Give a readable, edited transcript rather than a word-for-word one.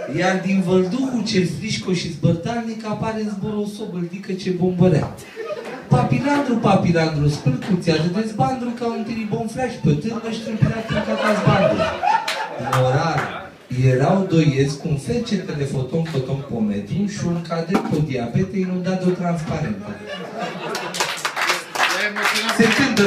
Iar din vălduhul ce strișco și zbărtalnic apare în zbor o sobăldică ce bombărea. Papilandru, papilandru, spâlcuți, ajungeți bandru ca un tiribon flash pe târnă și trâmpirat în catați bandru. Moral, erau doi iezi cu un fercetele foton pometru și un cadet pe diabete inundat de o transparentă. Se cântă